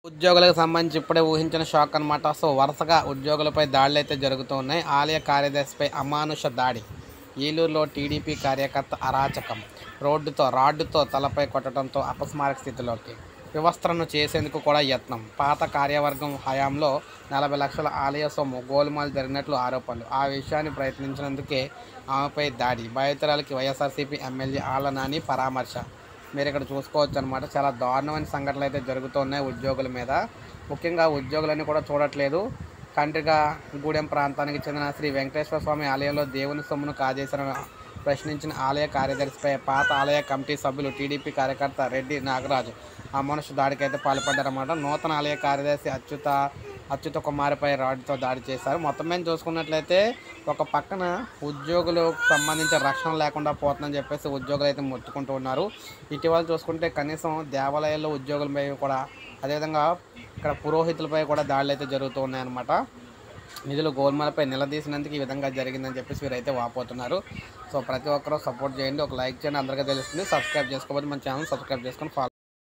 ఉద్యోగులకు సంబంధించి ఇప్పుడే ఊహించిన షాక్ అనమాట. సో వరుసగా ఉద్యోగులపై దాడులు అయితే జరుగుతూ ఉన్నాయి. ఆలయ కార్యదర్శిపై అమానుష దాడి. ఏలూరులో టీడీపీ కార్యకర్త అరాచకం. రాడ్డుతో తలపై కొట్టడంతో అపస్మారక స్థితిలోకి. వివస్త్రను చేసేందుకు కూడా యత్నం. పాత కార్యవర్గం హయాంలో 40 లక్షల ఆలయ సొమ్ము గోల్మాల్ జరిగినట్లు ఆరోపణలు. ఆ విషయాన్ని ప్రయత్నించినందుకే ఆమెపై దాడి. బాధితురాలికి వైఎస్ఆర్సీపీ ఎమ్మెల్యే ఆళ్ల నాని పరామర్శ. మీరు ఇక్కడ చూసుకోవచ్చు అనమాట. చాలా దారుణమైన సంఘటనలు అయితే జరుగుతున్నాయి ఉద్యోగుల మీద. ముఖ్యంగా ఉద్యోగులని కూడా చూడట్లేదు. గూడెం ప్రాంతానికి చెందిన శ్రీ వెంకటేశ్వర స్వామి ఆలయంలో దేవుని సొమ్మును కాజేసిన ప్రశ్నించిన ఆలయ కార్యదర్శిపై పాత ఆలయ కమిటీ సభ్యులు టీడీపీ కార్యకర్త రెడ్డి నాగరాజు అమానుష దాడికి అయితే పాల్పడ్డారన్నమాట. నూతన ఆలయ కార్యదర్శి అచ్యుత కుమార్పై రాడ్డుతో దాడి చేశారు. మొత్తం మీద చూసుకున్నట్లయితే ఒక పక్కన ఉద్యోగులకు సంబంధించిన రక్షణ లేకుండా పోతుందని చెప్పేసి ఉద్యోగులు అయితే మొత్తుకుంటూ ఉన్నారు. ఇటీవల చూసుకుంటే కనీసం దేవాలయాల్లో ఉద్యోగులపై కూడా, అదేవిధంగా ఇక్కడ పురోహితులపై కూడా దాడులు అయితే జరుగుతూ ఉన్నాయన్నమాట. నిధులు గోల్మాలపై నిలదీసినందుకు ఈ విధంగా జరిగిందని చెప్పేసి వీరైతే వాపోతున్నారు. సో ప్రతి ఒక్కరూ సపోర్ట్ చేయండి, ఒక లైక్ చేయండి, అందరికీ తెలుస్తుంది. సబ్స్క్రైబ్ చేసుకోకపోతే మన ఛానల్ సబ్స్క్రైబ్ చేసుకొని ఫాలో